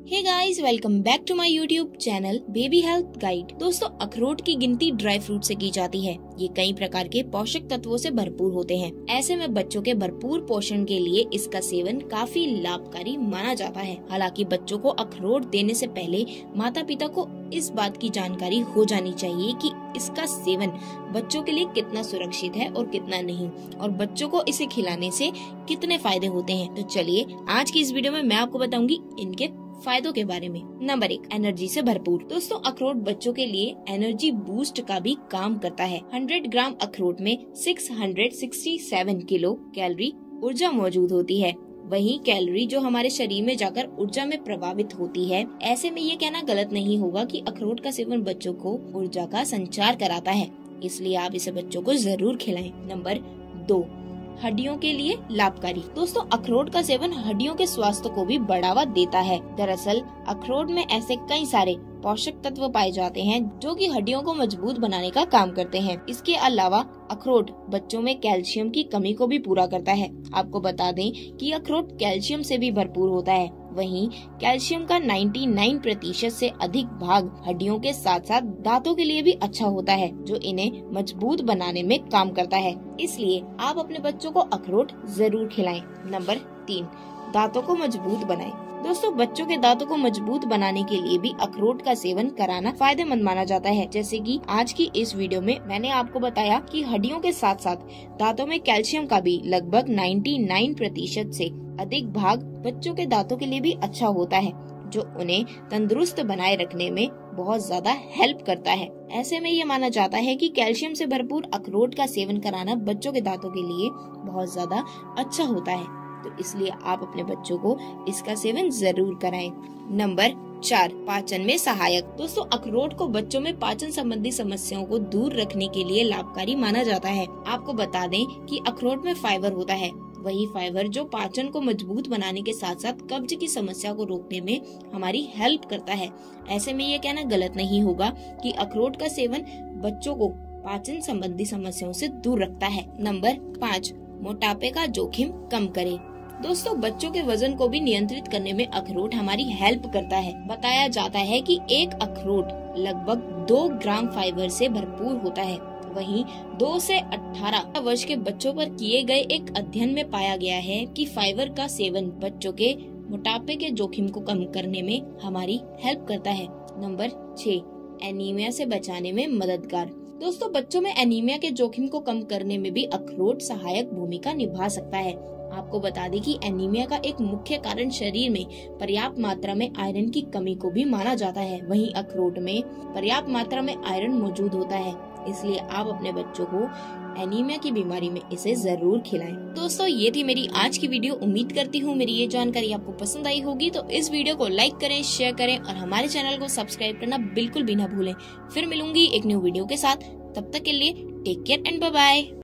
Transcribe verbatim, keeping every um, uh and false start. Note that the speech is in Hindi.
Hey guys, welcome back to my YouTube channel baby health guide. दोस्तों, अखरोट की गिनती ड्राई फ्रूट से की जाती है। ये कई प्रकार के पोषक तत्वों से भरपूर होते हैं। ऐसे में बच्चों के भरपूर पोषण के लिए इसका सेवन काफी लाभकारी माना जाता है। हालांकि बच्चों को अखरोट देने से पहले माता पिता को इस बात की जानकारी हो जानी चाहिए कि इसका सेवन बच्चों के लिए कितना सुरक्षित है और कितना नहीं, और बच्चों को इसे खिलाने से कितने फायदे होते हैं। तो चलिए आज की इस वीडियो में मैं आपको बताऊंगी इनके फायदों के बारे में। नंबर एक, एनर्जी से भरपूर। दोस्तों, अखरोट बच्चों के लिए एनर्जी बूस्ट का भी काम करता है। सौ ग्राम अखरोट में छह सौ सड़सठ किलो कैलोरी ऊर्जा मौजूद होती है। वही कैलोरी जो हमारे शरीर में जाकर ऊर्जा में प्रभावित होती है। ऐसे में ये कहना गलत नहीं होगा कि अखरोट का सेवन बच्चों को ऊर्जा का संचार कराता है, इसलिए आप इसे बच्चों को जरूर खिलाएं। नंबर दो, हड्डियों के लिए लाभकारी। दोस्तों, अखरोट का सेवन हड्डियों के स्वास्थ्य को भी बढ़ावा देता है। दरअसल अखरोट में ऐसे कई सारे पोषक तत्व पाए जाते हैं जो कि हड्डियों को मजबूत बनाने का काम करते हैं। इसके अलावा अखरोट बच्चों में कैल्शियम की कमी को भी पूरा करता है। आपको बता दें कि अखरोट कैल्शियम से भी भरपूर होता है। वहीं कैल्शियम का निन्यानवे प्रतिशत से अधिक भाग हड्डियों के साथ साथ दांतों के लिए भी अच्छा होता है, जो इन्हें मजबूत बनाने में काम करता है। इसलिए आप अपने बच्चों को अखरोट जरूर खिलाएं। नंबर तीन, दांतों को मजबूत बनाएं। दोस्तों, बच्चों के दांतों को मजबूत बनाने के लिए भी अखरोट का सेवन कराना फायदेमंद माना जाता है। जैसे कि आज की इस वीडियो में मैंने आपको बताया कि हड्डियों के साथ साथ दांतों में कैल्शियम का भी लगभग निन्यानवे प्रतिशत से अधिक भाग बच्चों के दांतों के लिए भी अच्छा होता है, जो उन्हें तंदुरुस्त बनाए रखने में बहुत ज्यादा हेल्प करता है। ऐसे में ये माना जाता है कि कैल्शियम से भरपूर अखरोट का सेवन कराना बच्चों के दांतों के लिए बहुत ज्यादा अच्छा होता है, तो इसलिए आप अपने बच्चों को इसका सेवन जरूर कराएं। नंबर चार, पाचन में सहायक। दोस्तों, अखरोट को बच्चों में पाचन संबंधी समस्याओं को दूर रखने के लिए लाभकारी माना जाता है। आपको बता दें कि अखरोट में फाइबर होता है। वही फाइबर जो पाचन को मजबूत बनाने के साथ साथ कब्ज की समस्या को रोकने में हमारी हेल्प करता है। ऐसे में ये कहना गलत नहीं होगा कि अखरोट का सेवन बच्चों को पाचन संबंधी समस्याओं से दूर रखता है। नंबर पाँच, मोटापे का जोखिम कम करे। दोस्तों, बच्चों के वजन को भी नियंत्रित करने में अखरोट हमारी हेल्प करता है। बताया जाता है कि एक अखरोट लगभग दो ग्राम फाइबर से भरपूर होता है। वहीं दो से अठारह वर्ष के बच्चों पर किए गए एक अध्ययन में पाया गया है कि फाइबर का सेवन बच्चों के मोटापे के जोखिम को कम करने में हमारी हेल्प करता है। नंबर छह, एनीमिया से बचाने में मददगार। दोस्तों, बच्चों में एनीमिया के जोखिम को कम करने में भी अखरोट सहायक भूमिका निभा सकता है। आपको बता दें कि एनीमिया का एक मुख्य कारण शरीर में पर्याप्त मात्रा में आयरन की कमी को भी माना जाता है। वहीं अखरोट में पर्याप्त मात्रा में आयरन मौजूद होता है, इसलिए आप अपने बच्चों को एनीमिया की बीमारी में इसे जरूर खिलाएं। दोस्तों, ये थी मेरी आज की वीडियो। उम्मीद करती हूँ मेरी ये जानकारी आपको पसंद आई होगी। तो इस वीडियो को लाइक करें, शेयर करें और हमारे चैनल को सब्सक्राइब करना बिल्कुल भी ना भूलें। फिर मिलूंगी एक न्यू वीडियो के साथ। तब तक के लिए take care and bye bye.